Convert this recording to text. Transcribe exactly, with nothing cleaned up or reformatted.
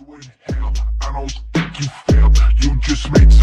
to inhale. I don't think you failed, you just made